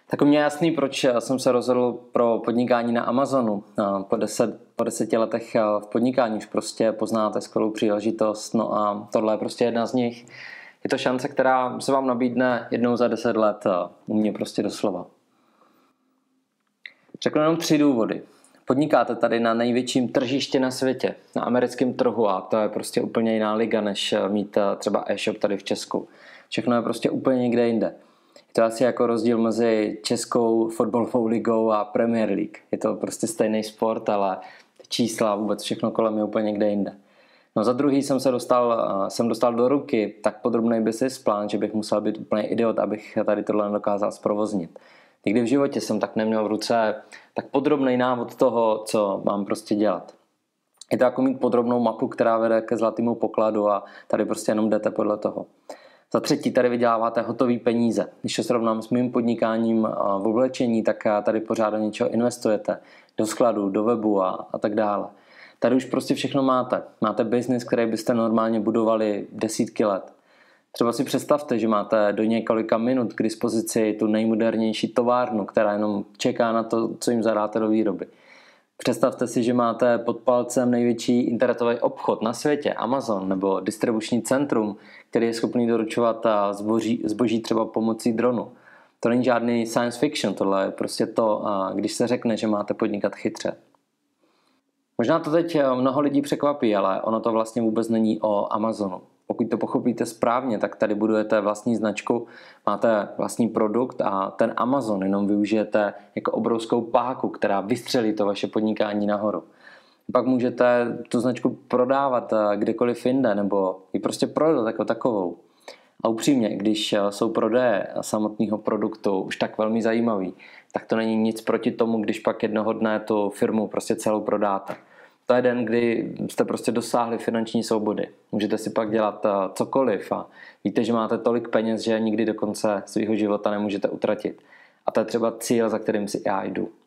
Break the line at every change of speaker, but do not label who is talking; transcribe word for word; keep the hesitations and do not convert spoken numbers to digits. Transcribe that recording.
Tak mě je jasný, proč jsem se rozhodl pro podnikání na Amazonu. Po, deset, po deseti letech v podnikání už prostě poznáte skvělou příležitost, no a tohle je prostě jedna z nich. Je to šance, která se vám nabídne jednou za deset let, u mě prostě doslova. Řeknu jenom tři důvody. Podnikáte tady na největším tržišti na světě, na americkém trhu, a to je prostě úplně jiná liga, než mít třeba e-shop tady v Česku. Všechno je prostě úplně někde jinde. Je to asi jako rozdíl mezi českou fotbalovou ligou a Premier League. Je to prostě stejný sport, ale čísla, vůbec všechno kolem je úplně někde jinde. No za druhý jsem se dostal, jsem dostal do ruky tak podrobný business plán, že bych musel být úplně idiot, abych tady tohle nedokázal zprovoznit. Nikdy v životě jsem tak neměl v ruce tak podrobný návod toho, co mám prostě dělat. Je to jako mít podrobnou mapu, která vede ke zlatému pokladu a tady prostě jenom jdete podle toho. Za třetí, tady vyděláváte hotový peníze. Když to srovnám s mým podnikáním v oblečení, tak tady pořád do něčeho investujete. Do skladu, do webu a, a tak dále. Tady už prostě všechno máte. Máte biznis, který byste normálně budovali desítky let. Třeba si představte, že máte do několika minut k dispozici tu nejmodernější továrnu, která jenom čeká na to, co jim zadáte do výroby. Představte si, že máte pod palcem největší internetový obchod na světě, Amazon, nebo distribuční centrum, který je schopný doručovat zboží, zboží třeba pomocí dronu. To není žádný science fiction, tohle je prostě to, když se řekne, že máte podnikat chytře. Možná to teď mnoho lidí překvapí, ale ono to vlastně vůbec není o Amazonu. Pokud to pochopíte správně, tak tady budujete vlastní značku, máte vlastní produkt a ten Amazon jenom využijete jako obrovskou páku, která vystřelí to vaše podnikání nahoru. Pak můžete tu značku prodávat kdekoliv jinde nebo ji prostě prodat jako takovou. A upřímně, když jsou prodeje samotného produktu už tak velmi zajímavý, tak to není nic proti tomu, když pak jednoho dne tu firmu prostě celou prodáte. To je den, kdy jste prostě dosáhli finanční svobody. Můžete si pak dělat cokoliv a víte, že máte tolik peněz, že nikdy do konce svého života nemůžete utratit. A to je třeba cíl, za kterým si já jdu.